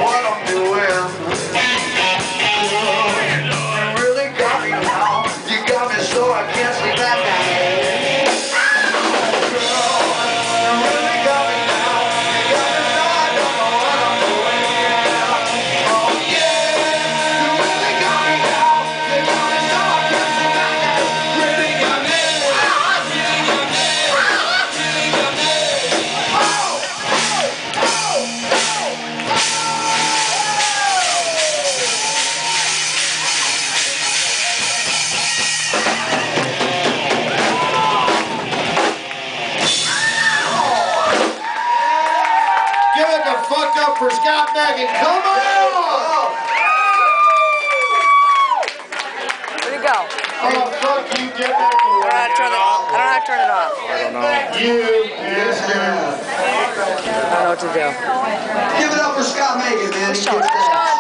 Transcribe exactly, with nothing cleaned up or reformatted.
what I'm doing. You really got me now. You got me so I can't sleep at night. Give it the fuck up for Scott Megan. Come on! Where'd it go? Oh, fuck you. Get back to I work. don't know how to turn it off. I don't know how to turn it off. I don't know. You bastard. I don't know what to do. Give it up for Scott Megan, man. He Show gets it. that.